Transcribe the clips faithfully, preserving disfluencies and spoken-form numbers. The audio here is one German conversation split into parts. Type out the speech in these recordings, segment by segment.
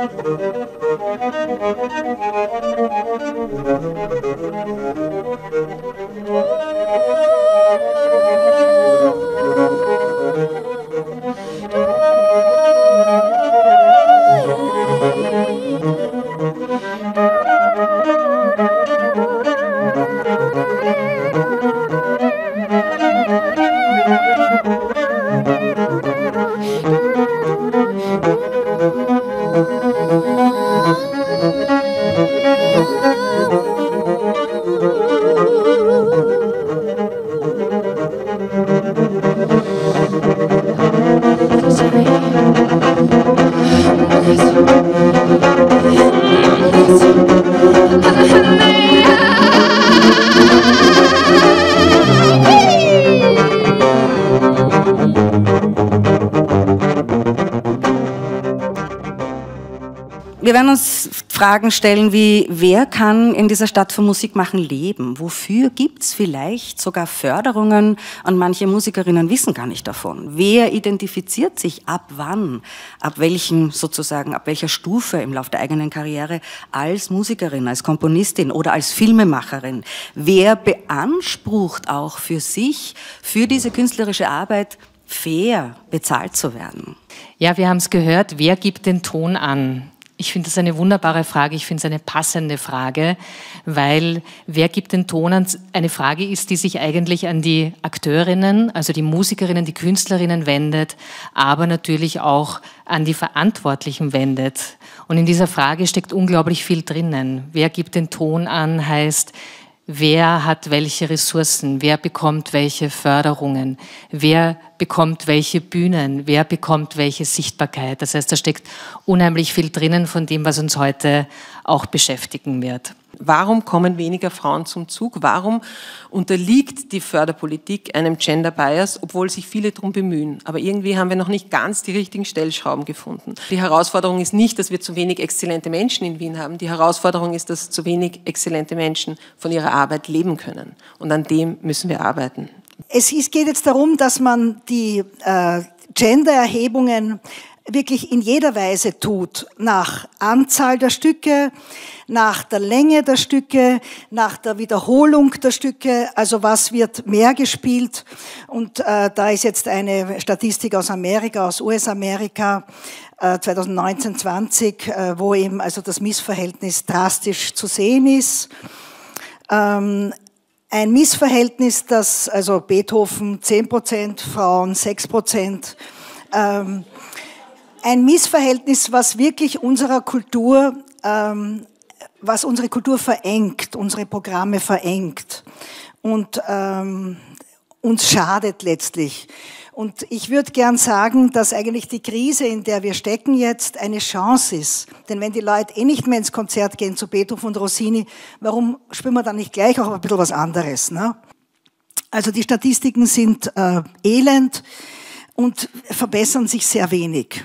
Wir werden uns Fragen stellen wie, wer kann in dieser Stadt von Musik machen leben? Wofür gibt es vielleicht sogar Förderungen? Und manche Musikerinnen wissen gar nicht davon. Wer identifiziert sich ab wann, ab welchem sozusagen, ab welcher Stufe im Laufe der eigenen Karriere als Musikerin, als Komponistin oder als Filmemacherin? Wer beansprucht auch für sich, für diese künstlerische Arbeit fair bezahlt zu werden? Ja, wir haben es gehört, wer gibt den Ton an? Ich finde das eine wunderbare Frage, ich finde es eine passende Frage, weil wer gibt den Ton an, eine Frage ist, die sich eigentlich an die Akteurinnen, also die Musikerinnen, die Künstlerinnen wendet, aber natürlich auch an die Verantwortlichen wendet. Und in dieser Frage steckt unglaublich viel drinnen. Wer gibt den Ton an, heißt, wer hat welche Ressourcen, wer bekommt welche Förderungen, wer bekommt welche Bühnen, wer bekommt welche Sichtbarkeit. Das heißt, da steckt unheimlich viel drinnen von dem, was uns heute auch beschäftigen wird. Warum kommen weniger Frauen zum Zug? Warum unterliegt die Förderpolitik einem Gender Bias, obwohl sich viele darum bemühen? Aber irgendwie haben wir noch nicht ganz die richtigen Stellschrauben gefunden. Die Herausforderung ist nicht, dass wir zu wenig exzellente Menschen in Wien haben. Die Herausforderung ist, dass zu wenig exzellente Menschen von ihrer Arbeit leben können. Und an dem müssen wir arbeiten. Es geht jetzt darum, dass man die äh, Gender-Erhebungen wirklich in jeder Weise tut, nach Anzahl der Stücke, nach der Länge der Stücke, nach der Wiederholung der Stücke, also was wird mehr gespielt. Und äh, da ist jetzt eine Statistik aus Amerika, aus U S-Amerika, äh, zwanzig neunzehn zwanzig, äh, wo eben also das Missverhältnis drastisch zu sehen ist. Ähm, ein Missverhältnis, das also Beethoven zehn Prozent, Frauen sechs Prozent, ähm, ein Missverhältnis, was wirklich unserer Kultur, ähm, was unsere Kultur verengt, unsere Programme verengt und ähm, uns schadet letztlich. Und ich würde gern sagen, dass eigentlich die Krise, in der wir stecken jetzt, eine Chance ist. Denn wenn die Leute eh nicht mehr ins Konzert gehen zu Beethoven und Rossini, warum spielen wir dann nicht gleich auch ein bisschen was anderes? Ne? Also die Statistiken sind äh, elend und verbessern sich sehr wenig.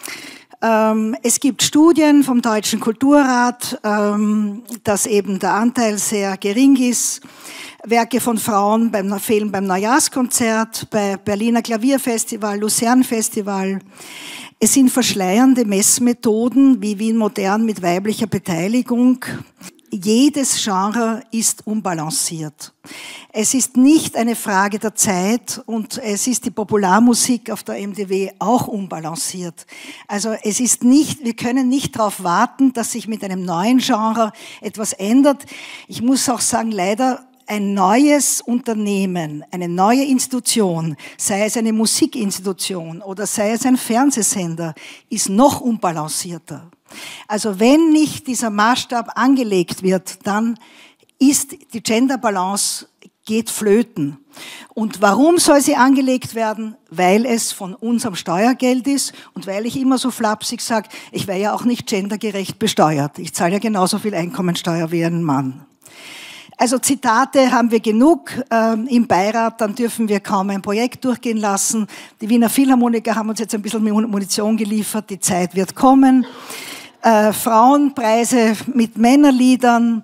Es gibt Studien vom Deutschen Kulturrat, dass eben der Anteil sehr gering ist. Werke von Frauen beim, fehlen beim Neujahrskonzert, bei Berliner Klavierfestival, Luzern Festival. Es sind verschleiernde Messmethoden wie Wien Modern mit weiblicher Beteiligung. Jedes Genre ist unbalanciert. Es ist nicht eine Frage der Zeit und es ist die Popularmusik auf der M D W auch unbalanciert. Also es ist nicht, wir können nicht darauf warten, dass sich mit einem neuen Genre etwas ändert. Ich muss auch sagen, leider ein neues Unternehmen, eine neue Institution, sei es eine Musikinstitution oder sei es ein Fernsehsender, ist noch unbalancierter. Also wenn nicht dieser Maßstab angelegt wird, dann ist die Gender-Balance geht flöten. Und warum soll sie angelegt werden? Weil es von unserem Steuergeld ist und weil ich immer so flapsig sage, ich wäre ja auch nicht gendergerecht besteuert. Ich zahle ja genauso viel Einkommensteuer wie ein Mann. Also Zitate haben wir genug äh, im Beirat, dann dürfen wir kaum ein Projekt durchgehen lassen. Die Wiener Philharmoniker haben uns jetzt ein bisschen Munition geliefert, die Zeit wird kommen. Äh, Frauenpreise mit Männerliedern.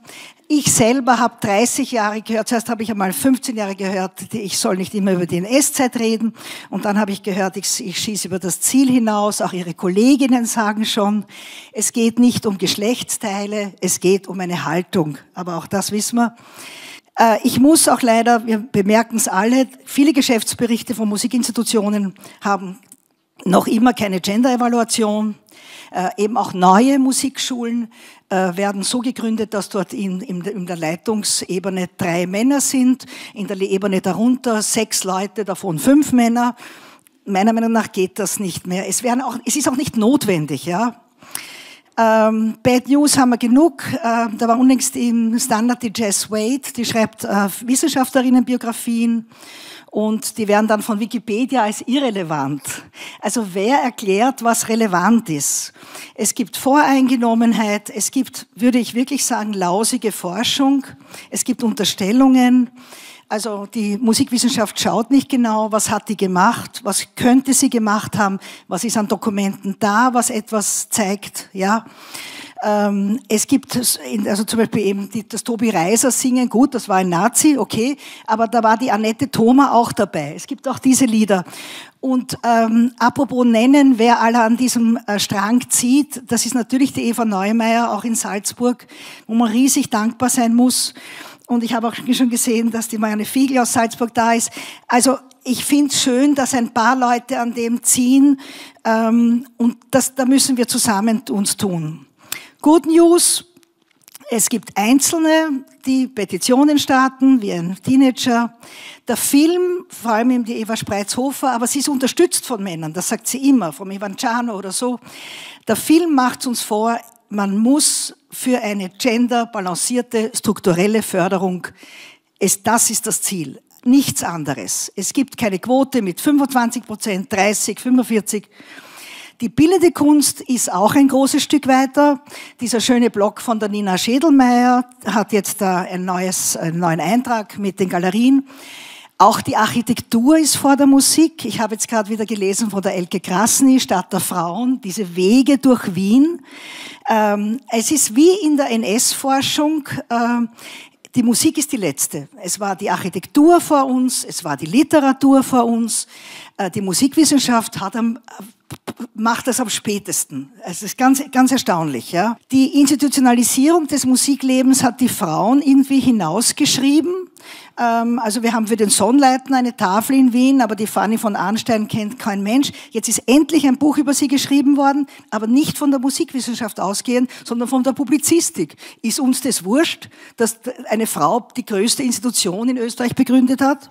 Ich selber habe dreißig Jahre gehört, zuerst habe ich einmal fünfzehn Jahre gehört, ich soll nicht immer über die N S-Zeit reden, und dann habe ich gehört, ich, ich schieße über das Ziel hinaus, auch Ihre Kolleginnen sagen schon, es geht nicht um Geschlechtsteile, es geht um eine Haltung, aber auch das wissen wir. Ich muss auch leider, wir bemerken es alle, viele Geschäftsberichte von Musikinstitutionen haben noch immer keine Gender-Evaluation. Äh, eben auch neue Musikschulen äh, werden so gegründet, dass dort in, in, in der Leitungsebene drei Männer sind, in der Ebene darunter sechs Leute, davon fünf Männer. Meiner Meinung nach geht das nicht mehr. Es, werden auch, es ist auch nicht notwendig, ja. Ähm, Bad News haben wir genug. Äh, da war unlängst im Standard die Jess Wade, die schreibt äh, Wissenschaftlerinnenbiografien. Und die werden dann von Wikipedia als irrelevant. Also wer erklärt, was relevant ist? Es gibt Voreingenommenheit, es gibt, würde ich wirklich sagen, lausige Forschung, es gibt Unterstellungen. Also die Musikwissenschaft schaut nicht genau, was hat die gemacht, was könnte sie gemacht haben, was ist an Dokumenten da, was etwas zeigt, ja. Ähm, es gibt, also zum Beispiel eben die, das Tobi Reiser singen, gut, das war ein Nazi, okay, aber da war die Annette Thoma auch dabei. Es gibt auch diese Lieder. Und ähm, apropos nennen, wer alle an diesem äh, Strang zieht, das ist natürlich die Eva Neumeier, auch in Salzburg, wo man riesig dankbar sein muss. Und ich habe auch schon gesehen, dass die Marianne Fiegel aus Salzburg da ist. Also ich finde es schön, dass ein paar Leute an dem ziehen, ähm, und das, da müssen wir zusammen uns tun. Good News, es gibt Einzelne, die Petitionen starten, wie ein Teenager. Der Film, vor allem eben die Eva Spreizhofer, aber sie ist unterstützt von Männern, das sagt sie immer, vom Ivan Czarno oder so. Der Film macht uns vor, man muss für eine genderbalancierte strukturelle Förderung, es, das ist das Ziel, nichts anderes. Es gibt keine Quote mit fünfundzwanzig Prozent, dreißig, fünfundvierzig. Die bildende Kunst ist auch ein großes Stück weiter. Dieser schöne Blog von der Nina Schädelmeier hat jetzt da ein neues, einen neuen Eintrag mit den Galerien. Auch die Architektur ist vor der Musik. Ich habe jetzt gerade wieder gelesen von der Elke Krasny, Stadt der Frauen, diese Wege durch Wien. Ähm, es ist wie in der N S-Forschung, äh, die Musik ist die letzte. Es war die Architektur vor uns, es war die Literatur vor uns. Äh, die Musikwissenschaft hat am macht das am spätesten. Es ist ganz, ganz erstaunlich, ja. Die Institutionalisierung des Musiklebens hat die Frauen irgendwie hinausgeschrieben. Ähm, also wir haben für den Sonnleitner eine Tafel in Wien, aber die Fanny von Arnstein kennt kein Mensch. Jetzt ist endlich ein Buch über sie geschrieben worden, aber nicht von der Musikwissenschaft ausgehend, sondern von der Publizistik. Ist uns das wurscht, dass eine Frau die größte Institution in Österreich begründet hat?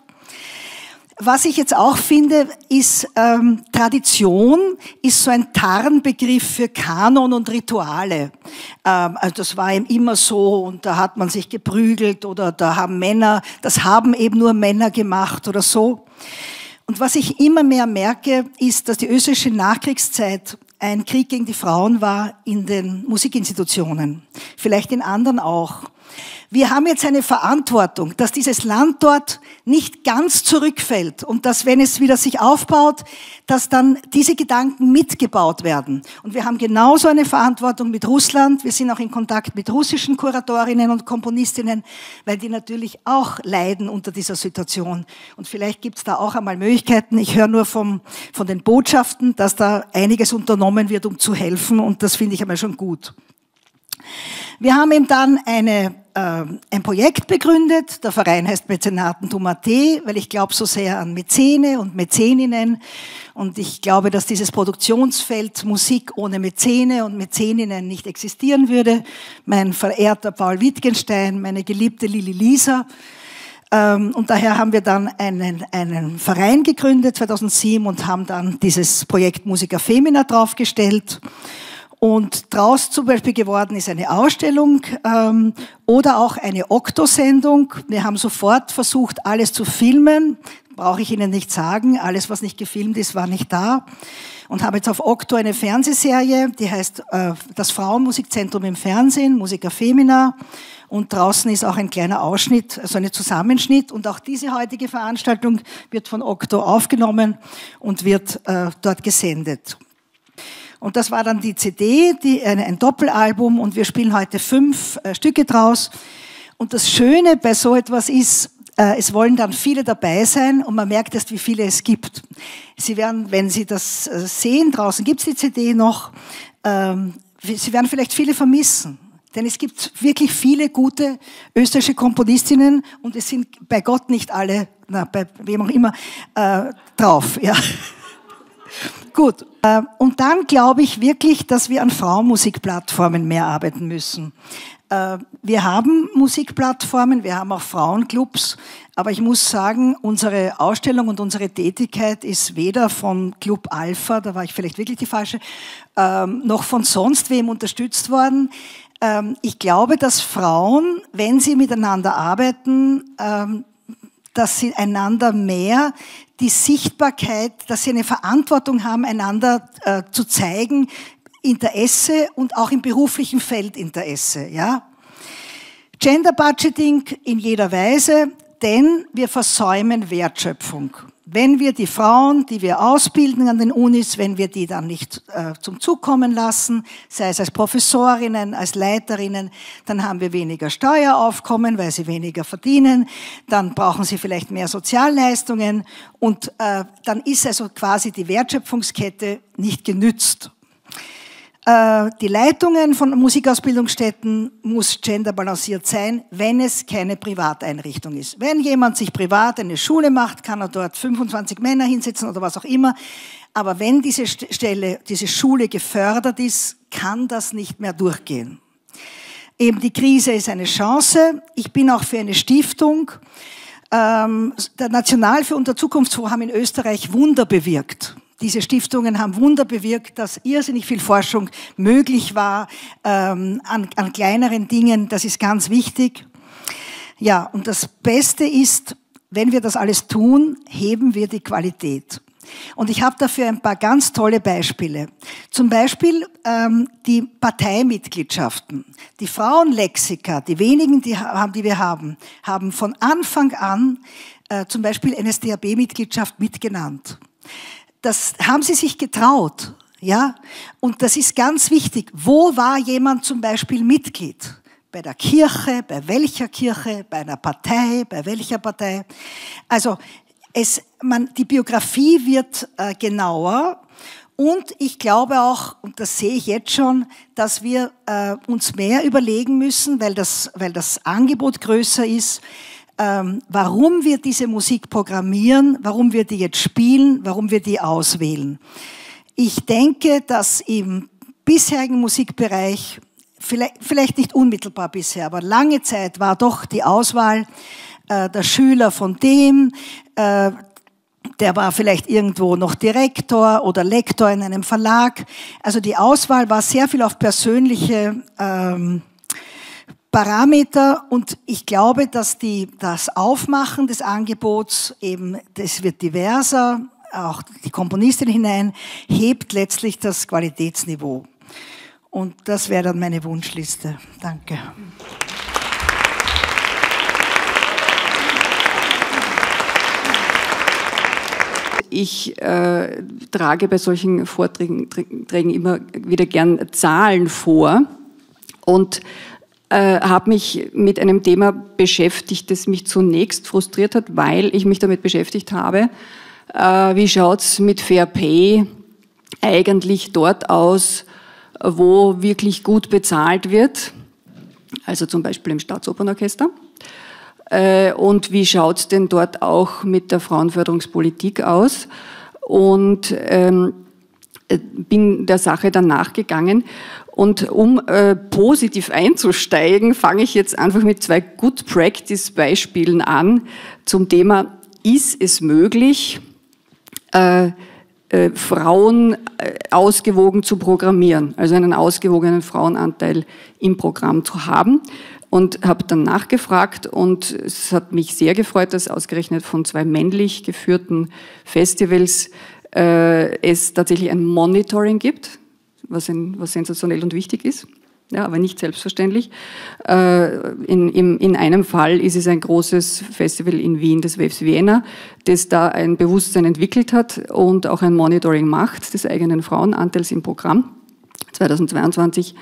Was ich jetzt auch finde, ist ähm, Tradition ist so ein Tarnbegriff für Kanon und Rituale. Ähm, also das war eben immer so und da hat man sich geprügelt oder da haben Männer, das haben eben nur Männer gemacht oder so. Und was ich immer mehr merke, ist, dass die österreichische Nachkriegszeit ein Krieg gegen die Frauen war in den Musikinstitutionen. Vielleicht in anderen auch. Wir haben jetzt eine Verantwortung, dass dieses Land dort nicht ganz zurückfällt und dass, wenn es wieder sich aufbaut, dass dann diese Gedanken mitgebaut werden. Und wir haben genauso eine Verantwortung mit Russland. Wir sind auch in Kontakt mit russischen Kuratorinnen und Komponistinnen, weil die natürlich auch leiden unter dieser Situation. Und vielleicht gibt es da auch einmal Möglichkeiten. Ich höre nur vom, von den Botschaften, dass da einiges unternommen wird, um zu helfen. Und das finde ich einmal schon gut. Wir haben eben dann eine, äh, ein Projekt begründet. Der Verein heißt Mäzenatentum Punkt at, weil ich glaube so sehr an Mäzene und Mäzeninnen. Und ich glaube, dass dieses Produktionsfeld Musik ohne Mäzene und Mäzeninnen nicht existieren würde. Mein verehrter Paul Wittgenstein, meine geliebte Lili Lisa. Ähm, und daher haben wir dann einen, einen Verein gegründet, zweitausendsieben, und haben dann dieses Projekt Musica Femina draufgestellt. Und draus zum Beispiel geworden ist eine Ausstellung ähm, oder auch eine Okto-Sendung. Wir haben sofort versucht, alles zu filmen. Brauche ich Ihnen nicht sagen. Alles, was nicht gefilmt ist, war nicht da. Und habe jetzt auf Okto eine Fernsehserie, die heißt äh, das Frauenmusikzentrum im Fernsehen, Musica Femina. Und draußen ist auch ein kleiner Ausschnitt, also ein Zusammenschnitt. Und auch diese heutige Veranstaltung wird von Okto aufgenommen und wird äh, dort gesendet. Und das war dann die C D, die, ein, ein Doppelalbum, und wir spielen heute fünf äh, Stücke draus. Und das Schöne bei so etwas ist, äh, es wollen dann viele dabei sein und man merkt erst, wie viele es gibt. Sie werden, wenn Sie das äh, sehen, draußen gibt es die C D noch, ähm, Sie werden vielleicht viele vermissen. Denn es gibt wirklich viele gute österreichische Komponistinnen und es sind bei Gott nicht alle, na, bei wem auch immer, äh, drauf. Ja. Gut. Äh, und dann glaube ich wirklich, dass wir an Frauenmusikplattformen mehr arbeiten müssen. Äh, wir haben Musikplattformen, wir haben auch Frauenclubs, aber ich muss sagen, unsere Ausstellung und unsere Tätigkeit ist weder von Club Alpha, da war ich vielleicht wirklich die falsche, äh, noch von sonst wem unterstützt worden. Ich glaube, dass Frauen, wenn sie miteinander arbeiten, dass sie einander mehr die Sichtbarkeit, dass sie eine Verantwortung haben, einander zu zeigen, Interesse und auch im beruflichen Feld Interesse. Ja? Gender Budgeting in jeder Weise, denn wir versäumen Wertschöpfung. Wenn wir die Frauen, die wir ausbilden an den Unis, wenn wir die dann nicht äh, zum Zug kommen lassen, sei es als Professorinnen, als Leiterinnen, dann haben wir weniger Steueraufkommen, weil sie weniger verdienen, dann brauchen sie vielleicht mehr Sozialleistungen und äh, dann ist also quasi die Wertschöpfungskette nicht genützt. Die Leitungen von Musikausbildungsstätten muss genderbalanciert sein, wenn es keine Privateinrichtung ist. Wenn jemand sich privat eine Schule macht, kann er dort fünfundzwanzig Männer hinsetzen oder was auch immer. Aber wenn diese Stelle, diese Schule gefördert ist, kann das nicht mehr durchgehen. Eben die Krise ist eine Chance. Ich bin auch für eine Stiftung. Der National für unser Zukunftsforum in Österreich Wunder bewirkt. Diese Stiftungen haben Wunder bewirkt, dass irrsinnig viel Forschung möglich war ähm, an, an kleineren Dingen. Das ist ganz wichtig. Ja, und das Beste ist, wenn wir das alles tun, heben wir die Qualität. Und ich habe dafür ein paar ganz tolle Beispiele. Zum Beispiel ähm, die Parteimitgliedschaften. Die Frauenlexika, die wenigen, die, haben, die wir haben, haben von Anfang an äh, zum Beispiel N S D A B-Mitgliedschaft mitgenannt. Das haben sie sich getraut, ja. Und das ist ganz wichtig. Wo war jemand zum Beispiel Mitglied? Bei der Kirche, bei welcher Kirche, bei einer Partei, bei welcher Partei? Also es, man, die Biografie wird äh, genauer. Und ich glaube auch, und das sehe ich jetzt schon, dass wir äh, uns mehr überlegen müssen, weil das, weil das Angebot größer ist, Ähm, warum wir diese Musik programmieren, warum wir die jetzt spielen, warum wir die auswählen. Ich denke, dass im bisherigen Musikbereich, vielleicht, vielleicht nicht unmittelbar bisher, aber lange Zeit war doch die Auswahl äh, der Schüler von dem, äh, der war vielleicht irgendwo noch Direktor oder Lektor in einem Verlag. Also die Auswahl war sehr viel auf persönliche ähm, Parameter und ich glaube, dass die, das Aufmachen des Angebots eben, das wird diverser, auch die Komponistin hinein, hebt letztlich das Qualitätsniveau. Und das wäre dann meine Wunschliste. Danke. Ich äh, trage bei solchen Vorträgen Trägen immer wieder gern Zahlen vor und Äh, habe mich mit einem Thema beschäftigt, das mich zunächst frustriert hat, weil ich mich damit beschäftigt habe, äh, wie schaut's mit Fair Pay eigentlich dort aus, wo wirklich gut bezahlt wird, also zum Beispiel im Staatsopernorchester. Äh, und wie schaut's denn dort auch mit der Frauenförderungspolitik aus? Und ähm, bin der Sache dann nachgegangen. Und um äh, positiv einzusteigen, fange ich jetzt einfach mit zwei Good Practice Beispielen an zum Thema, ist es möglich, äh, äh, Frauen äh, ausgewogen zu programmieren, also einen ausgewogenen Frauenanteil im Programm zu haben. Und habe dann nachgefragt und es hat mich sehr gefreut, dass ausgerechnet von zwei männlich geführten Festivals äh, es tatsächlich ein Monitoring gibt, was, ein, was sensationell und wichtig ist, ja, aber nicht selbstverständlich. Äh, in, in, in einem Fall ist es ein großes Festival in Wien, das W E F S Vienna, das da ein Bewusstsein entwickelt hat und auch ein Monitoring macht des eigenen Frauenanteils im Programm. zweitausendzweiundzwanzig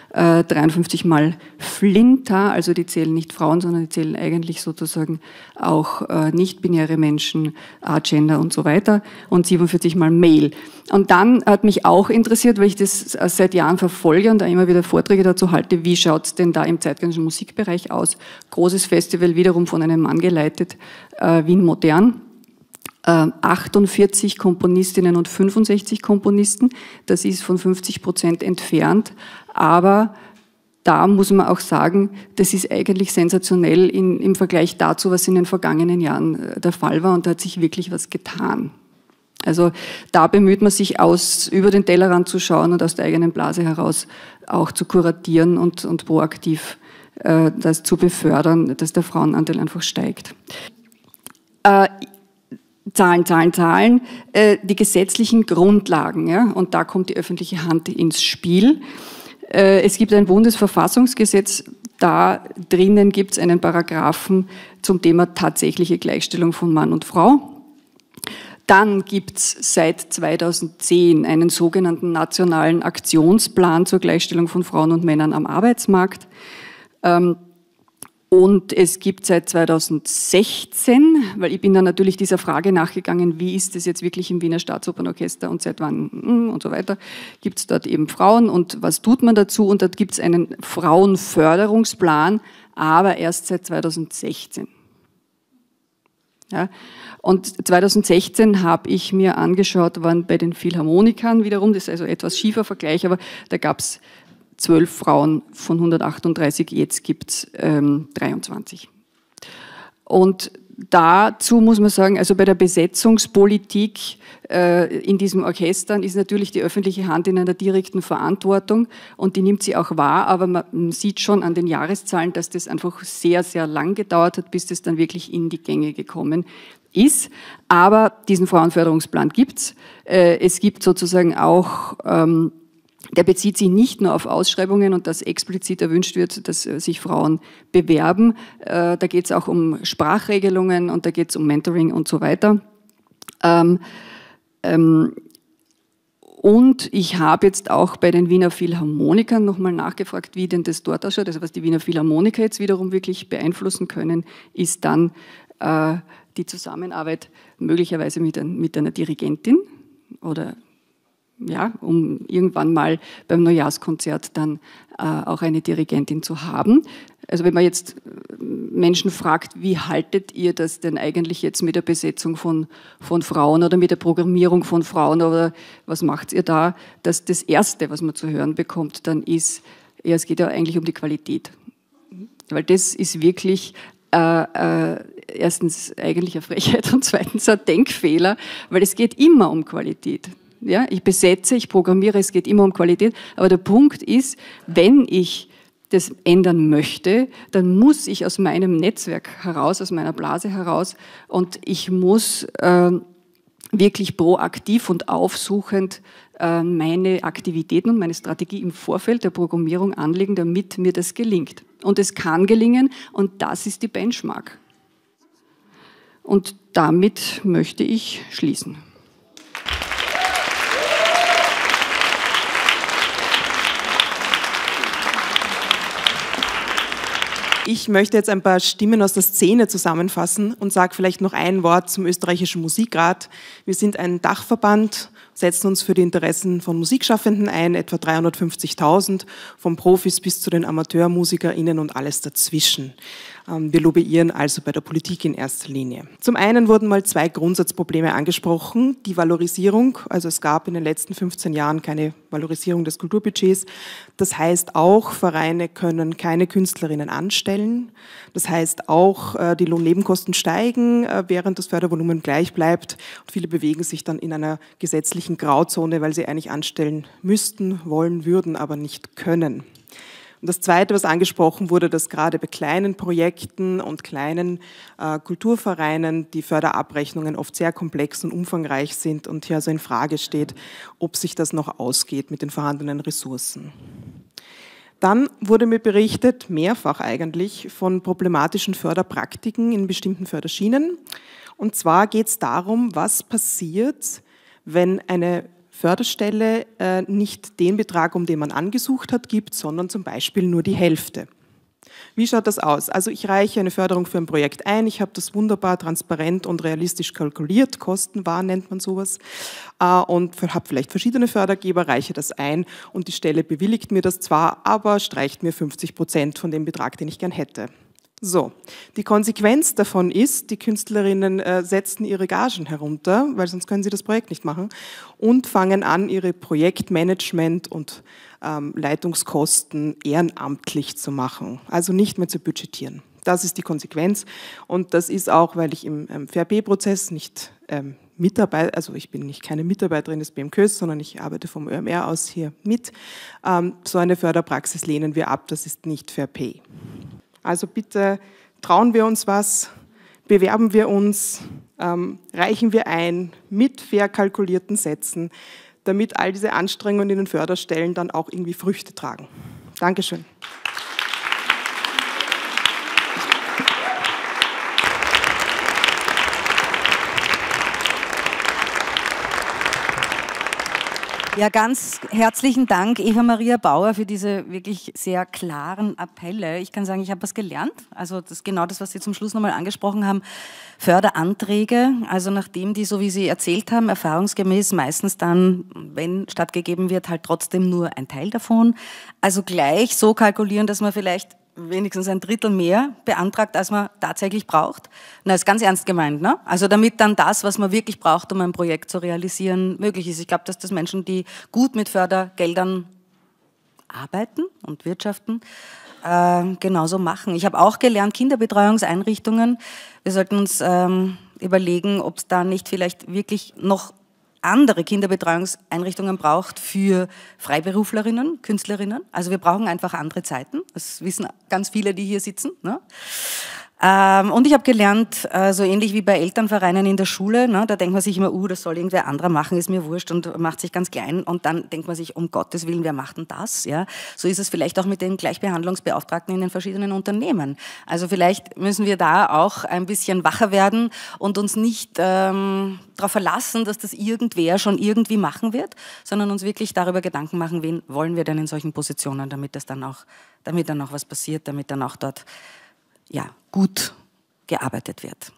äh, dreiundfünfzig Mal Flinter, also die zählen nicht Frauen, sondern die zählen eigentlich sozusagen auch äh, nicht-binäre Menschen, Agender und so weiter, und siebenundvierzig Mal Male. Und dann hat mich auch interessiert, weil ich das seit Jahren verfolge und da immer wieder Vorträge dazu halte, wie schaut es denn da im zeitgenössischen Musikbereich aus? Großes Festival, wiederum von einem Mann geleitet, äh, Wien Modern. achtundvierzig Komponistinnen und fünfundsechzig Komponisten. Das ist von fünfzig Prozent entfernt, aber da muss man auch sagen, das ist eigentlich sensationell in, im Vergleich dazu, was in den vergangenen Jahren der Fall war, und da hat sich wirklich was getan. Also da bemüht man sich aus, über den Tellerrand zu schauen und aus der eigenen Blase heraus auch zu kuratieren und, und proaktiv äh, das zu befördern, dass der Frauenanteil einfach steigt. Äh, Zahlen, Zahlen, Zahlen, äh, die gesetzlichen Grundlagen, ja, und da kommt die öffentliche Hand ins Spiel. Äh, es gibt ein Bundesverfassungsgesetz, da drinnen gibt es einen Paragraphen zum Thema tatsächliche Gleichstellung von Mann und Frau. Dann gibt es seit zweitausendzehn einen sogenannten nationalen Aktionsplan zur Gleichstellung von Frauen und Männern am Arbeitsmarkt. Ähm, Und es gibt seit zweitausendsechzehn, weil ich bin dann natürlich dieser Frage nachgegangen, wie ist es jetzt wirklich im Wiener Staatsopernorchester und seit wann und so weiter, gibt es dort eben Frauen und was tut man dazu? Und dort gibt es einen Frauenförderungsplan, aber erst seit zweitausendsechzehn. Ja, und zweitausendsechzehn habe ich mir angeschaut, waren bei den Philharmonikern wiederum, das ist also etwas schiefer Vergleich, aber da gab es zwölf Frauen von hundertachtunddreißig, jetzt gibt es ähm, dreiundzwanzig. Und dazu muss man sagen, also bei der Besetzungspolitik äh, in diesen Orchestern ist natürlich die öffentliche Hand in einer direkten Verantwortung und die nimmt sie auch wahr, aber man sieht schon an den Jahreszahlen, dass das einfach sehr, sehr lang gedauert hat, bis das dann wirklich in die Gänge gekommen ist. Aber diesen Frauenförderungsplan gibt's. Äh, es gibt sozusagen auch ähm, der bezieht sich nicht nur auf Ausschreibungen und dass explizit erwünscht wird, dass sich Frauen bewerben. Da geht es auch um Sprachregelungen und da geht es um Mentoring und so weiter. Und ich habe jetzt auch bei den Wiener Philharmonikern nochmal nachgefragt, wie denn das dort ausschaut. Also was die Wiener Philharmoniker jetzt wiederum wirklich beeinflussen können, ist dann die Zusammenarbeit möglicherweise mit einer Dirigentin oder ja, um irgendwann mal beim Neujahrskonzert dann äh, auch eine Dirigentin zu haben. Also wenn man jetzt Menschen fragt, wie haltet ihr das denn eigentlich jetzt mit der Besetzung von, von Frauen oder mit der Programmierung von Frauen oder was macht ihr da, dass das Erste, was man zu hören bekommt, dann ist, ja, es geht ja eigentlich um die Qualität. Weil das ist wirklich äh, äh, erstens eigentlich eine Frechheit und zweitens ein Denkfehler, weil es geht immer um Qualität. Ja, ich besetze, ich programmiere, es geht immer um Qualität. Aber der Punkt ist, wenn ich das ändern möchte, dann muss ich aus meinem Netzwerk heraus, aus meiner Blase heraus und ich muss äh, wirklich proaktiv und aufsuchend äh, meine Aktivitäten und meine Strategie im Vorfeld der Programmierung anlegen, damit mir das gelingt. Und es kann gelingen und das ist die Benchmark. Und damit möchte ich schließen. Ich möchte jetzt ein paar Stimmen aus der Szene zusammenfassen und sage vielleicht noch ein Wort zum Österreichischen Musikrat. Wir sind ein Dachverband, setzen uns für die Interessen von Musikschaffenden ein, etwa dreihundertfünfzigtausend, von Profis bis zu den AmateurmusikerInnen und alles dazwischen. Wir lobbyieren also bei der Politik in erster Linie. Zum einen wurden mal zwei Grundsatzprobleme angesprochen. Die Valorisierung, also es gab in den letzten fünfzehn Jahren keine Valorisierung des Kulturbudgets. Das heißt auch, Vereine können keine Künstlerinnen anstellen. Das heißt auch, die Lohnnebenkosten steigen, während das Fördervolumen gleich bleibt. Und viele bewegen sich dann in einer gesetzlichen Grauzone, weil sie eigentlich anstellen müssten, wollen, würden, aber nicht können. Und das Zweite, was angesprochen wurde, dass gerade bei kleinen Projekten und kleinen äh, Kulturvereinen die Förderabrechnungen oft sehr komplex und umfangreich sind und hier also in Frage steht, ob sich das noch ausgeht mit den vorhandenen Ressourcen. Dann wurde mir berichtet, mehrfach eigentlich, von problematischen Förderpraktiken in bestimmten Förderschienen. Und zwar geht es darum, was passiert, wenn eine Förderstelle äh, nicht den Betrag, um den man angesucht hat, gibt, sondern zum Beispiel nur die Hälfte. Wie schaut das aus? Also ich reiche eine Förderung für ein Projekt ein, ich habe das wunderbar transparent und realistisch kalkuliert, kostenwahr nennt man sowas, äh, und habe vielleicht verschiedene Fördergeber, reiche das ein und die Stelle bewilligt mir das zwar, aber streicht mir fünfzig Prozent von dem Betrag, den ich gern hätte. So, die Konsequenz davon ist, die Künstlerinnen äh, setzen ihre Gagen herunter, weil sonst können sie das Projekt nicht machen, und fangen an, ihre Projektmanagement und ähm, Leitungskosten ehrenamtlich zu machen, also nicht mehr zu budgetieren. Das ist die Konsequenz und das ist auch, weil ich im ähm, V R B-Prozess nicht ähm, Mitarbeiter, also ich bin nicht keine Mitarbeiterin des B M Kös, sondern ich arbeite vom Ö M R aus hier mit. Ähm, so eine Förderpraxis lehnen wir ab, das ist nicht Fair Pay. Also bitte trauen wir uns was, bewerben wir uns, ähm, reichen wir ein mit fair kalkulierten Sätzen, damit all diese Anstrengungen in den Förderstellen dann auch irgendwie Früchte tragen. Dankeschön. Ja, ganz herzlichen Dank, Eva Maria Bauer, für diese wirklich sehr klaren Appelle. Ich kann sagen, ich habe was gelernt. Also das ist genau das, was Sie zum Schluss nochmal angesprochen haben. Förderanträge, also nachdem die, so wie Sie erzählt haben, erfahrungsgemäß meistens dann, wenn stattgegeben wird, halt trotzdem nur ein Teil davon. Also gleich so kalkulieren, dass man vielleicht wenigstens ein Drittel mehr beantragt, als man tatsächlich braucht. Na, ist ganz ernst gemeint, ne? Also damit dann das, was man wirklich braucht, um ein Projekt zu realisieren, möglich ist. Ich glaube, dass das Menschen, die gut mit Fördergeldern arbeiten und wirtschaften, äh, genauso machen. Ich habe auch gelernt, Kinderbetreuungseinrichtungen, wir sollten uns ähm, überlegen, ob es da nicht vielleicht wirklich noch andere Kinderbetreuungseinrichtungen braucht für Freiberuflerinnen, Künstlerinnen. Also wir brauchen einfach andere Zeiten. Das wissen ganz viele, die hier sitzen, ne? Ähm, und ich habe gelernt, äh, so ähnlich wie bei Elternvereinen in der Schule, ne, da denkt man sich immer, uh, das soll irgendwer anderer machen, ist mir wurscht, und macht sich ganz klein, und dann denkt man sich, um Gottes Willen, wer macht denn das? Ja? So ist es vielleicht auch mit den Gleichbehandlungsbeauftragten in den verschiedenen Unternehmen. Also vielleicht müssen wir da auch ein bisschen wacher werden und uns nicht ähm, darauf verlassen, dass das irgendwer schon irgendwie machen wird, sondern uns wirklich darüber Gedanken machen, wen wollen wir denn in solchen Positionen, damit das dann auch, damit dann auch was passiert, damit dann auch dort ja, gut gearbeitet wird.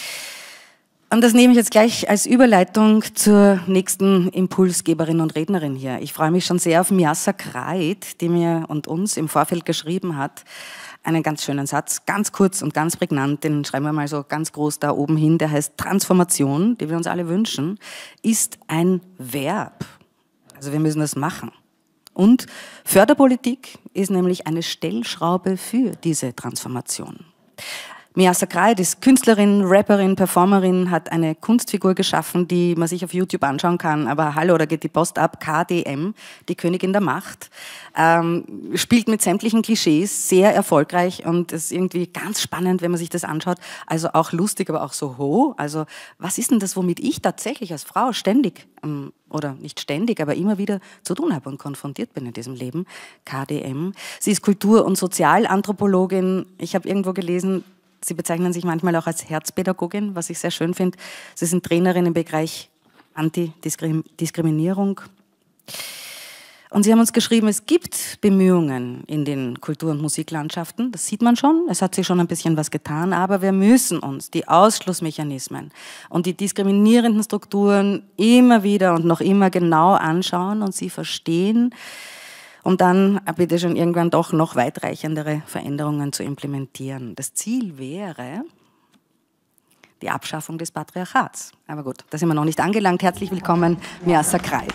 Und das nehme ich jetzt gleich als Überleitung zur nächsten Impulsgeberin und Rednerin hier. Ich freue mich schon sehr auf Miasa Kreit, die mir und uns im Vorfeld geschrieben hat. Einen ganz schönen Satz, ganz kurz und ganz prägnant, den schreiben wir mal so ganz groß da oben hin, der heißt: Transformation, die wir uns alle wünschen, ist ein Verb. Also wir müssen das machen. Und Förderpolitik ist nämlich eine Stellschraube für diese Transformation. Miasa Kreit ist Künstlerin, Rapperin, Performerin, hat eine Kunstfigur geschaffen, die man sich auf YouTube anschauen kann. Aber hallo, da geht die Post ab. K D M, die Königin der Macht, ähm, spielt mit sämtlichen Klischees, sehr erfolgreich, und ist irgendwie ganz spannend, wenn man sich das anschaut. Also auch lustig, aber auch so hoch. Also was ist denn das, womit ich tatsächlich als Frau ständig, ähm, oder nicht ständig, aber immer wieder zu tun habe und konfrontiert bin in diesem Leben? K D M. Sie ist Kultur- und Sozialanthropologin. Ich habe irgendwo gelesen, Sie bezeichnen sich manchmal auch als Herzpädagogin, was ich sehr schön finde. Sie sind Trainerin im Bereich Antidiskriminierung. Und Sie haben uns geschrieben, es gibt Bemühungen in den Kultur- und Musiklandschaften. Das sieht man schon. Es hat sich schon ein bisschen was getan. Aber wir müssen uns die Ausschlussmechanismen und die diskriminierenden Strukturen immer wieder und noch immer genau anschauen und sie verstehen, um dann bitte schon irgendwann doch noch weitreichendere Veränderungen zu implementieren. Das Ziel wäre die Abschaffung des Patriarchats. Aber gut, da sind wir noch nicht angelangt. Herzlich willkommen, Miasa Kreit.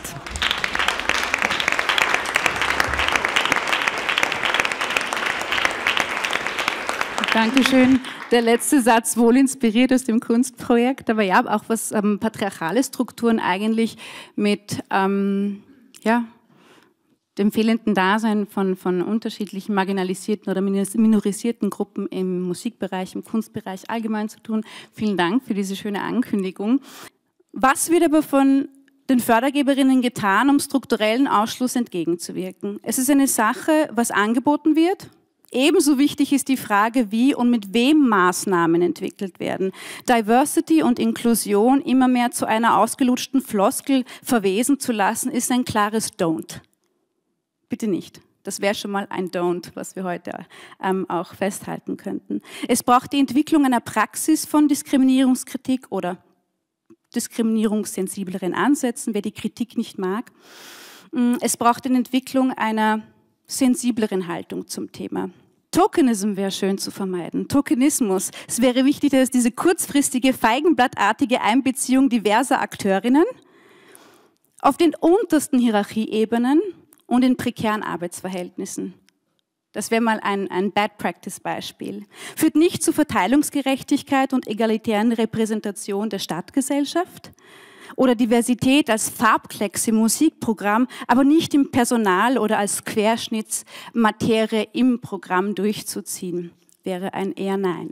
Dankeschön. Der letzte Satz, wohl inspiriert aus dem Kunstprojekt, aber ja, auch was ähm, patriarchale Strukturen eigentlich mit, ähm, ja, dem fehlenden Dasein von, von unterschiedlichen marginalisierten oder minorisierten Gruppen im Musikbereich, im Kunstbereich allgemein zu tun. Vielen Dank für diese schöne Ankündigung. Was wird aber von den Fördergeberinnen getan, um strukturellen Ausschluss entgegenzuwirken? Es ist eine Sache, was angeboten wird, Ebenso wichtig ist die Frage, wie und mit wem Maßnahmen entwickelt werden. Diversity und Inklusion immer mehr zu einer ausgelutschten Floskel verwesen zu lassen, ist ein klares Don't. Bitte nicht. Das wäre schon mal ein Don't, was wir heute ähm, auch festhalten könnten. Es braucht die Entwicklung einer Praxis von Diskriminierungskritik oder diskriminierungssensibleren Ansätzen, wer die Kritik nicht mag. Es braucht die Entwicklung einer sensibleren Haltung zum Thema. Tokenism wäre schön zu vermeiden. Tokenismus. Es wäre wichtig, dass diese kurzfristige, feigenblattartige Einbeziehung diverser Akteurinnen auf den untersten Hierarchieebenen und in prekären Arbeitsverhältnissen. Das wäre mal ein, ein Bad-Practice-Beispiel. Führt nicht zu Verteilungsgerechtigkeit und egalitären Repräsentation der Stadtgesellschaft. Oder Diversität als Farbklecks im Musikprogramm, aber nicht im Personal oder als Querschnittsmaterie im Programm durchzuziehen, wäre ein eher Nein.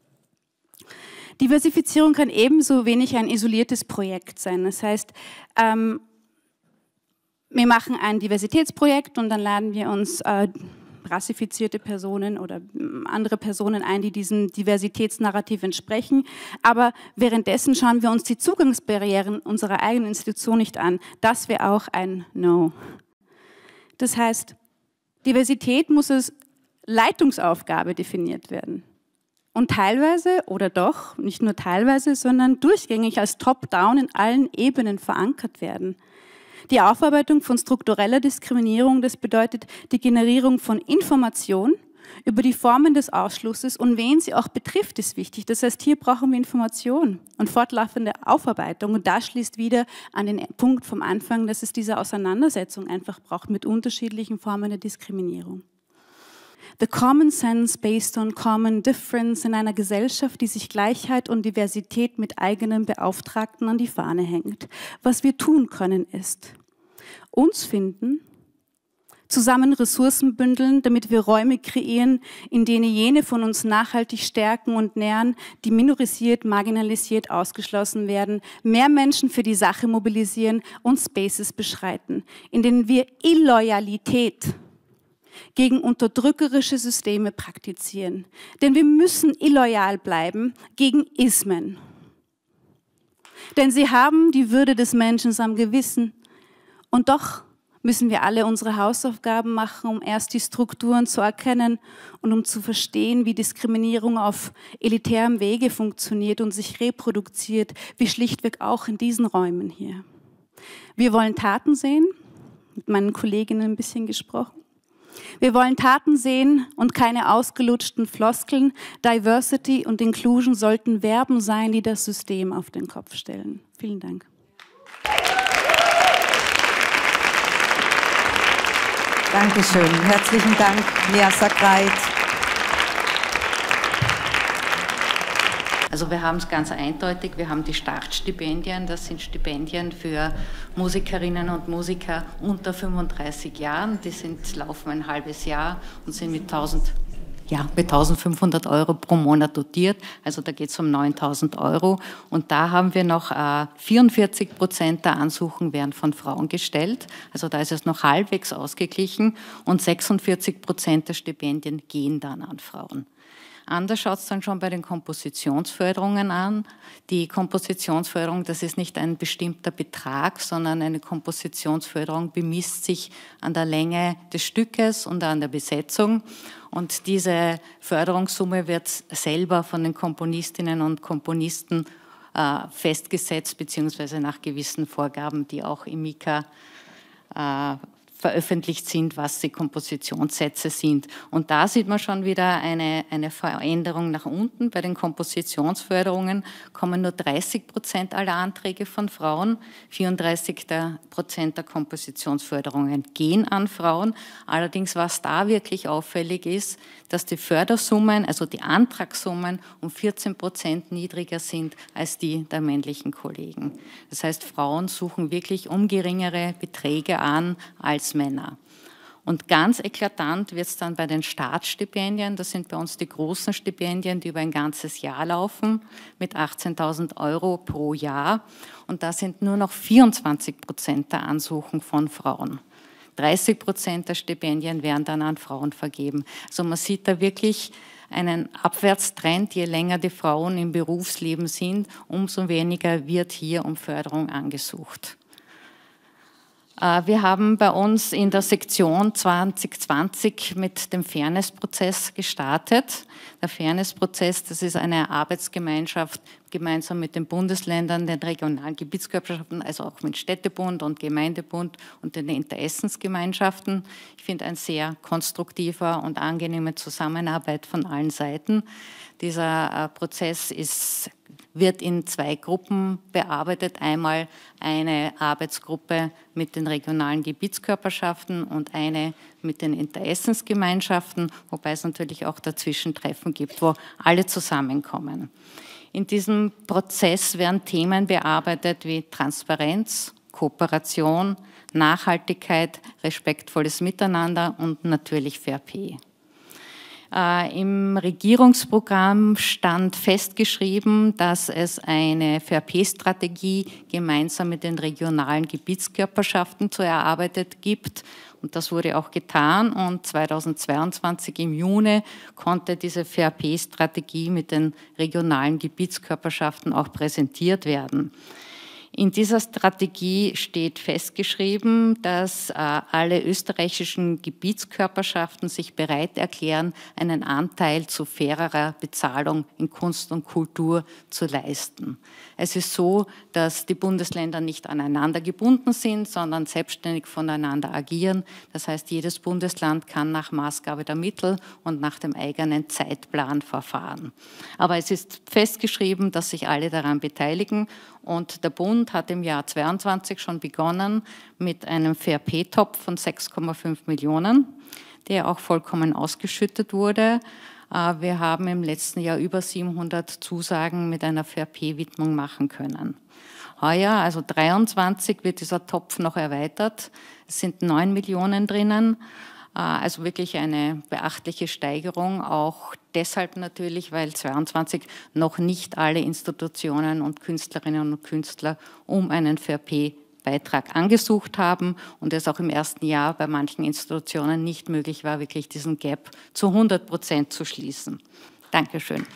Diversifizierung kann ebenso wenig ein isoliertes Projekt sein. Das heißt, ähm, wir machen ein Diversitätsprojekt und dann laden wir uns äh, rassifizierte Personen oder andere Personen ein, die diesem Diversitätsnarrativ entsprechen. Aber währenddessen schauen wir uns die Zugangsbarrieren unserer eigenen Institution nicht an. Das wäre auch ein No. Das heißt, Diversität muss als Leitungsaufgabe definiert werden. Und teilweise, oder doch, nicht nur teilweise, sondern durchgängig als Top-Down in allen Ebenen verankert werden. Die Aufarbeitung von struktureller Diskriminierung, das bedeutet die Generierung von Information über die Formen des Ausschlusses und wen sie auch betrifft, ist wichtig. Das heißt, hier brauchen wir Information und fortlaufende Aufarbeitung. Und das schließt wieder an den Punkt vom Anfang, dass es diese Auseinandersetzung einfach braucht mit unterschiedlichen Formen der Diskriminierung. The common sense based on common difference in einer Gesellschaft, die sich Gleichheit und Diversität mit eigenen Beauftragten an die Fahne hängt. Was wir tun können ist, uns finden, zusammen Ressourcen bündeln, damit wir Räume kreieren, in denen jene von uns nachhaltig stärken und nähern, die minorisiert, marginalisiert, ausgeschlossen werden, mehr Menschen für die Sache mobilisieren und Spaces beschreiten, in denen wir Illoyalität gegen unterdrückerische Systeme praktizieren. Denn wir müssen illoyal bleiben gegen Ismen. Denn sie haben die Würde des Menschen am Gewissen. Und doch müssen wir alle unsere Hausaufgaben machen, um erst die Strukturen zu erkennen und um zu verstehen, wie Diskriminierung auf elitärem Wege funktioniert und sich reproduziert, wie schlichtweg auch in diesen Räumen hier. Wir wollen Taten sehen, mit meinen Kolleginnen ein bisschen gesprochen. Wir wollen Taten sehen und keine ausgelutschten Floskeln. Diversity und Inclusion sollten Verben sein, die das System auf den Kopf stellen. Vielen Dank. Dankeschön. Herzlichen Dank, Lea Sakreit. Also wir haben es ganz eindeutig, wir haben die Startstipendien, das sind Stipendien für Musikerinnen und Musiker unter fünfunddreißig Jahren, die sind, laufen ein halbes Jahr und sind mit tausend, ja, mit eintausendfünfhundert Euro pro Monat dotiert, also da geht es um neuntausend Euro und da haben wir noch äh, vierundvierzig Prozent der Ansuchen werden von Frauen gestellt, also da ist es noch halbwegs ausgeglichen und sechsundvierzig Prozent der Stipendien gehen dann an Frauen. Anders schaut es dann schon bei den Kompositionsförderungen an. Die Kompositionsförderung, das ist nicht ein bestimmter Betrag, sondern eine Kompositionsförderung bemisst sich an der Länge des Stückes und an der Besetzung. Und diese Förderungssumme wird selber von den Komponistinnen und Komponisten äh, festgesetzt, beziehungsweise nach gewissen Vorgaben, die auch im Mika äh, veröffentlicht sind, was die Kompositionssätze sind. Und da sieht man schon wieder eine, eine Veränderung nach unten. Bei den Kompositionsförderungen kommen nur dreißig Prozent aller Anträge von Frauen, vierunddreißig Prozent der Kompositionsförderungen gehen an Frauen. Allerdings, was da wirklich auffällig ist, dass die Fördersummen, also die Antragssummen, um vierzehn Prozent niedriger sind als die der männlichen Kollegen. Das heißt, Frauen suchen wirklich um geringere Beträge an als Männer. Und ganz eklatant wird es dann bei den Startstipendien, das sind bei uns die großen Stipendien, die über ein ganzes Jahr laufen, mit achtzehntausend Euro pro Jahr. Und da sind nur noch vierundzwanzig Prozent der Ansuchen von Frauen. dreißig Prozent der Stipendien werden dann an Frauen vergeben. Also man sieht da wirklich einen Abwärtstrend. Je länger die Frauen im Berufsleben sind, umso weniger wird hier um Förderung angesucht. Wir haben bei uns in der Sektion zwanzig zwanzig mit dem Fairness-Prozess gestartet. Der Fairness-Prozess, das ist eine Arbeitsgemeinschaft gemeinsam mit den Bundesländern, den regionalen Gebietskörperschaften, also auch mit Städtebund und Gemeindebund und den Interessensgemeinschaften. Ich finde ein sehr konstruktiver und angenehme Zusammenarbeit von allen Seiten. Dieser Prozess ist wird in zwei Gruppen bearbeitet. Einmal eine Arbeitsgruppe mit den regionalen Gebietskörperschaften und eine mit den Interessensgemeinschaften, wobei es natürlich auch dazwischen Treffen gibt, wo alle zusammenkommen. In diesem Prozess werden Themen bearbeitet wie Transparenz, Kooperation, Nachhaltigkeit, respektvolles Miteinander und natürlich Fair Pay. Äh, Im Regierungsprogramm stand festgeschrieben, dass es eine Fair Pay-Strategie gemeinsam mit den regionalen Gebietskörperschaften zu erarbeiten gibt. Und das wurde auch getan. Und zweitausendzweiundzwanzig im Juni konnte diese Fair Pay-Strategie mit den regionalen Gebietskörperschaften auch präsentiert werden. In dieser Strategie steht festgeschrieben, dass äh, alle österreichischen Gebietskörperschaften sich bereit erklären, einen Anteil zu fairerer Bezahlung in Kunst und Kultur zu leisten. Es ist so, dass die Bundesländer nicht aneinander gebunden sind, sondern selbstständig voneinander agieren. Das heißt, jedes Bundesland kann nach Maßgabe der Mittel und nach dem eigenen Zeitplan verfahren. Aber es ist festgeschrieben, dass sich alle daran beteiligen. Und der Bund hat im Jahr zweiundzwanzig schon begonnen mit einem Fair Pay-Topf von sechs Komma fünf Millionen, der auch vollkommen ausgeschüttet wurde. Wir haben im letzten Jahr über siebenhundert Zusagen mit einer Fair Pay-Widmung machen können. Heuer, also dreiundzwanzig, wird dieser Topf noch erweitert. Es sind neun Millionen drinnen. Also wirklich eine beachtliche Steigerung, auch deshalb natürlich, weil zweiundzwanzig noch nicht alle Institutionen und Künstlerinnen und Künstler um einen Fair Pay-Beitrag angesucht haben und es auch im ersten Jahr bei manchen Institutionen nicht möglich war, wirklich diesen Gap zu hundert Prozent zu schließen. Dankeschön.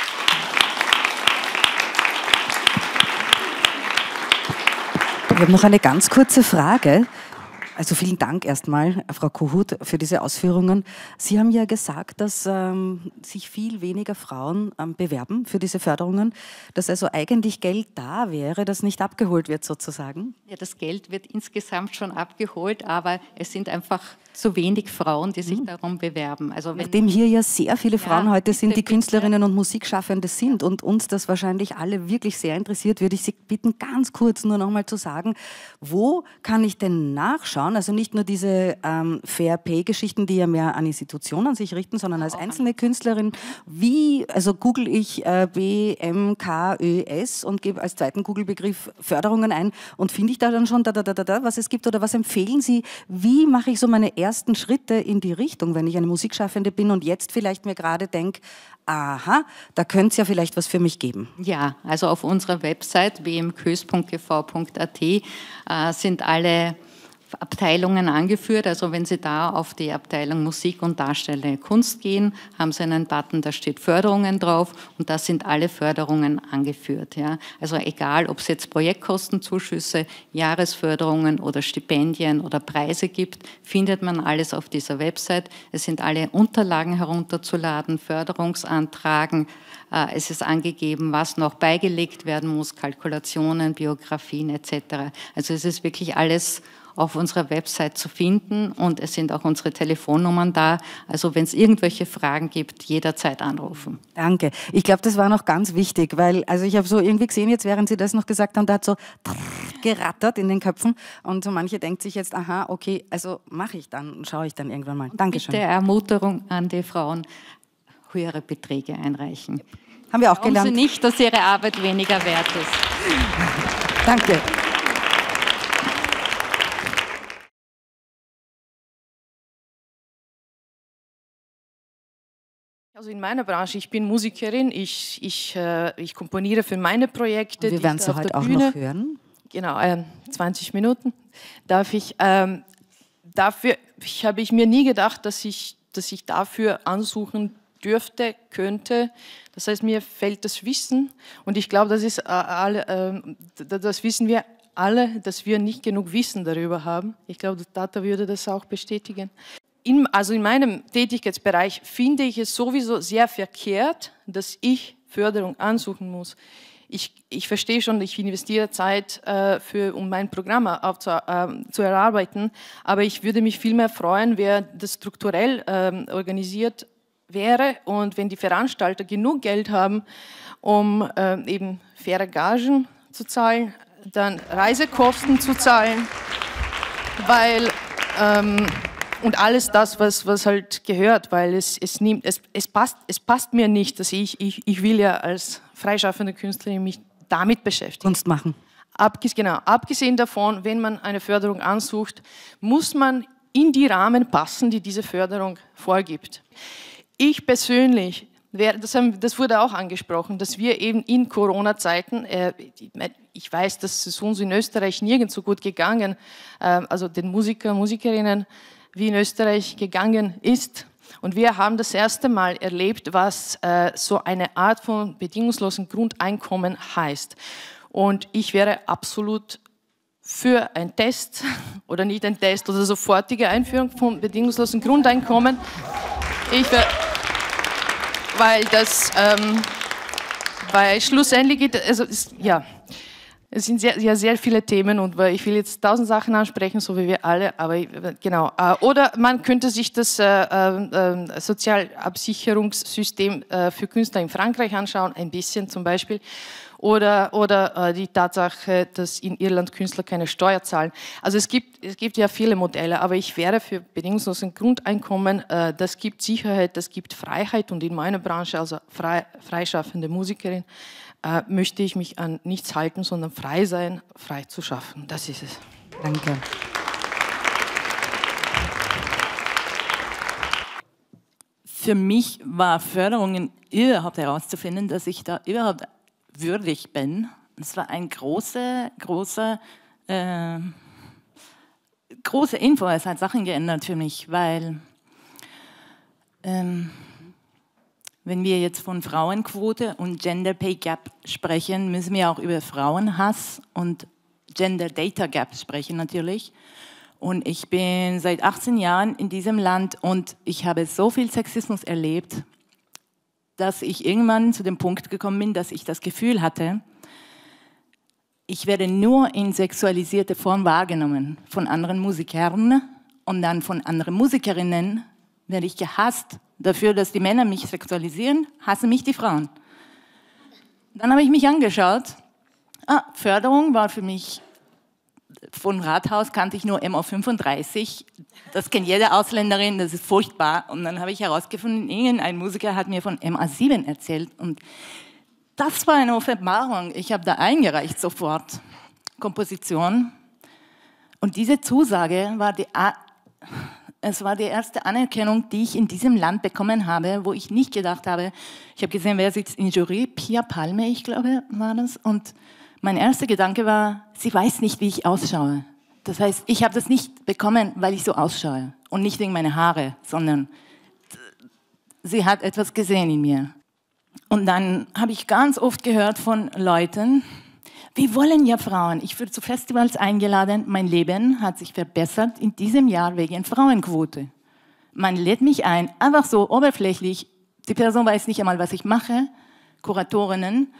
Ich habe noch eine ganz kurze Frage. Also vielen Dank erstmal, Frau Kohut, für diese Ausführungen. Sie haben ja gesagt, dass ähm, sich viel weniger Frauen ähm, bewerben für diese Förderungen, dass also eigentlich Geld da wäre, das nicht abgeholt wird sozusagen. Ja, das Geld wird insgesamt schon abgeholt, aber es sind einfach zu wenig Frauen, die sich mhm. darum bewerben. Also wenn Nachdem hier ja sehr viele Frauen ja, heute sind, die bitte, Künstlerinnen und Musikschaffende sind und uns das wahrscheinlich alle wirklich sehr interessiert, würde ich Sie bitten, ganz kurz nur noch mal zu sagen, wo kann ich denn nachschauen? Also nicht nur diese ähm, Fair-Pay-Geschichten, die ja mehr an Institutionen sich richten, sondern als einzelne Künstlerin. Wie, also google ich äh, B M K Ö S und gebe als zweiten Google-Begriff Förderungen ein und finde ich da dann schon, da, da, da, da, was es gibt oder was empfehlen Sie? Wie mache ich so meine ersten Schritte in die Richtung, wenn ich eine Musikschaffende bin und jetzt vielleicht mir gerade denke, aha, da könnte es ja vielleicht was für mich geben. Ja, also auf unserer Website w m k ö s punkt g v punkt a t äh, sind alle Abteilungen angeführt. Also wenn Sie da auf die Abteilung Musik und Darstellende Kunst gehen, haben Sie einen Button, da steht Förderungen drauf und da sind alle Förderungen angeführt. Ja. Also egal, ob es jetzt Projektkostenzuschüsse, Jahresförderungen oder Stipendien oder Preise gibt, findet man alles auf dieser Website. Es sind alle Unterlagen herunterzuladen, Förderungsantragen. Es ist angegeben, was noch beigelegt werden muss, Kalkulationen, Biografien et cetera. Also es ist wirklich alles auf unserer Website zu finden und es sind auch unsere Telefonnummern da. Also wenn es irgendwelche Fragen gibt, jederzeit anrufen. Danke. Ich glaube, das war noch ganz wichtig, weil also ich habe so irgendwie gesehen, jetzt während Sie das noch gesagt haben, da hat so gerattert in den Köpfen und so manche denkt sich jetzt, aha, okay, also mache ich dann, schaue ich dann irgendwann mal. Dankeschön. Bitte Ermunterung an die Frauen, höhere Beträge einreichen. Haben wir auch gelernt. Glauben Sie nicht, dass Ihre Arbeit weniger wert ist. Danke. Also in meiner Branche, ich bin Musikerin, ich, ich, äh, ich komponiere für meine Projekte. Und wir werden Sie heute auch Bühne, noch hören. Genau, äh, zwanzig Minuten darf ich. Ähm, dafür ich, habe ich mir nie gedacht, dass ich, dass ich dafür ansuchen dürfte, könnte. Das heißt, mir fehlt das Wissen und ich glaube, das ist äh, alle, äh, das wissen wir alle, dass wir nicht genug Wissen darüber haben. Ich glaube, Tata würde das auch bestätigen. In, also in meinem Tätigkeitsbereich finde ich es sowieso sehr verkehrt, dass ich Förderung ansuchen muss. Ich, ich verstehe schon, ich investiere Zeit, äh, für, um mein Programm aufzu, äh, zu erarbeiten, aber ich würde mich viel mehr freuen, wer das strukturell äh, organisiert wäre und wenn die Veranstalter genug Geld haben, um äh, eben faire Gagen zu zahlen, dann Reisekosten zu zahlen, weil ähm, und alles das, was, was halt gehört, weil es, es, nimmt, es, es, passt, es passt mir nicht, dass ich, ich, ich will ja als freischaffende Künstlerin mich damit beschäftigen. Kunst machen. Abges, genau, abgesehen davon, wenn man eine Förderung ansucht, muss man in die Rahmen passen, die diese Förderung vorgibt. Ich persönlich, das, haben, das wurde auch angesprochen, dass wir eben in Corona-Zeiten, äh, ich weiß, dass es uns in Österreich nirgends so gut gegangen, äh, also den Musikern, Musikerinnen, wie in Österreich gegangen ist. Und wir haben das erste Mal erlebt, was äh, so eine Art von bedingungslosen Grundeinkommen heißt. Und ich wäre absolut für einen Test oder nicht ein Test oder sofortige Einführung von bedingungslosen Grundeinkommen. Ich wäre, weil das, ähm, weil schlussendlich geht, also ist, ja. Es sind sehr, sehr, sehr viele Themen und ich will jetzt tausend Sachen ansprechen, so wie wir alle, aber genau. Oder man könnte sich das äh, äh, Sozialabsicherungssystem äh, für Künstler in Frankreich anschauen, ein bisschen zum Beispiel. Oder, oder äh, die Tatsache, dass in Irland Künstler keine Steuer zahlen. Also es gibt, es gibt ja viele Modelle, aber ich wäre für bedingungsloses Grundeinkommen, äh, das gibt Sicherheit, das gibt Freiheit und in meiner Branche, also frei, freischaffende Musikerin, Äh, möchte ich mich an nichts halten, sondern frei sein, frei zu schaffen. Das ist es. Danke. Für mich war Förderungen überhaupt herauszufinden, dass ich da überhaupt würdig bin. Das war ein großer, großer, äh, große Info. Es hat Sachen geändert für mich, weil ähm, wenn wir jetzt von Frauenquote und Gender Pay Gap sprechen, müssen wir auch über Frauenhass und Gender Data Gap sprechen natürlich. Und ich bin seit achtzehn Jahren in diesem Land und ich habe so viel Sexismus erlebt, dass ich irgendwann zu dem Punkt gekommen bin, dass ich das Gefühl hatte, ich werde nur in sexualisierte Form wahrgenommen von anderen Musikern und dann von anderen Musikerinnen werde ich gehasst dafür, dass die Männer mich sexualisieren, hassen mich die Frauen. Dann habe ich mich angeschaut. Ah, Förderung war für mich, von Rathaus kannte ich nur M A fünfunddreißig. Das kennt jede Ausländerin, das ist furchtbar. Und dann habe ich herausgefunden, irgendein Musiker hat mir von M A sieben erzählt. Und das war eine Offenbarung. Ich habe da eingereicht sofort. Komposition. Und diese Zusage war die... Es war die erste Anerkennung, die ich in diesem Land bekommen habe, wo ich nicht gedacht habe, ich habe gesehen, wer sitzt in Jury, Pia Palme, ich glaube, war das. Und mein erster Gedanke war, sie weiß nicht, wie ich ausschaue. Das heißt, ich habe das nicht bekommen, weil ich so ausschaue und nicht wegen meiner Haare, sondern sie hat etwas gesehen in mir. Und dann habe ich ganz oft gehört von Leuten, wir wollen ja Frauen. Ich wurde zu Festivals eingeladen. Mein Leben hat sich verbessert in diesem Jahr wegen Frauenquote. Man lädt mich ein, einfach so oberflächlich. Die Person weiß nicht einmal, was ich mache. Kuratorinnen.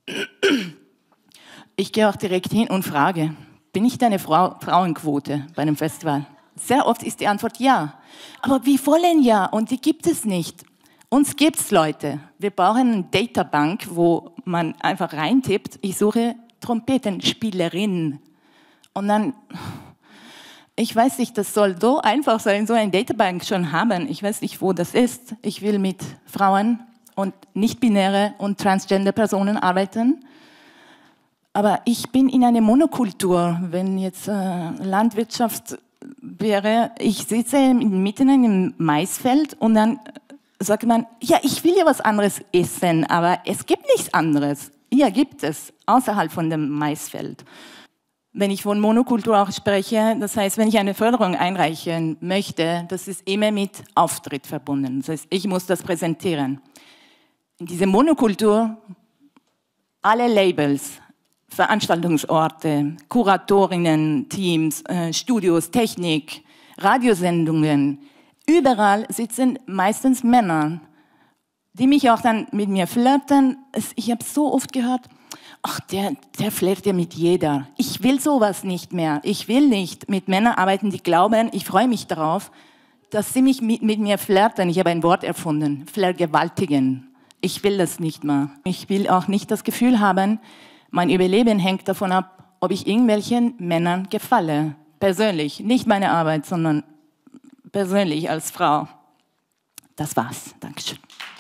Ich gehe auch direkt hin und frage, bin ich deine Frau, Frauenquote bei einem Festival? Sehr oft ist die Antwort ja. Aber wir wollen ja und die gibt es nicht. Uns gibt es, Leute. Wir brauchen eine Databank, wo man einfach reintippt, ich suche Trompetenspielerin. Und dann, ich weiß nicht, das soll so einfach sein, so eine Databank schon haben. Ich weiß nicht, wo das ist. Ich will mit Frauen und nicht-binäre und transgender Personen arbeiten. Aber ich bin in einer Monokultur. Wenn jetzt äh, Landwirtschaft wäre, ich sitze mitten in einem Maisfeld und dann sagt man, ja, ich will ja was anderes essen, aber es gibt nichts anderes. Ja, gibt es, außerhalb von dem Maisfeld. wenn ich von Monokultur auch spreche, das heißt, wenn ich eine Förderung einreichen möchte, das ist immer mit Auftritt verbunden. Das heißt, ich muss das präsentieren. In dieser Monokultur, alle Labels, Veranstaltungsorte, Kuratorinnen, Teams, äh, Studios, Technik, Radiosendungen, überall sitzen meistens Männer, die mich auch dann mit mir flirten. Ich habe so oft gehört, ach, der, der flirtet ja mit jeder. Ich will sowas nicht mehr. Ich will nicht mit Männern arbeiten, die glauben, ich freue mich darauf, dass sie mich mit, mit mir flirten. Ich habe ein Wort erfunden, vergewaltigen. Ich will das nicht mehr. Ich will auch nicht das Gefühl haben, mein Überleben hängt davon ab, ob ich irgendwelchen Männern gefalle. Persönlich, nicht meine Arbeit, sondern persönlich als Frau. Das war's. Dankeschön.